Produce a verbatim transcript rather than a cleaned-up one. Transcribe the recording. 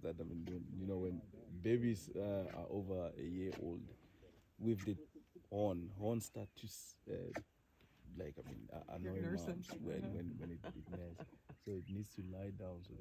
that. I mean, when, you know, when babies uh, are over a year old, with the horn, horn start to uh, like I mean uh, annoy moms when when when it, it nares. So it needs to lie down so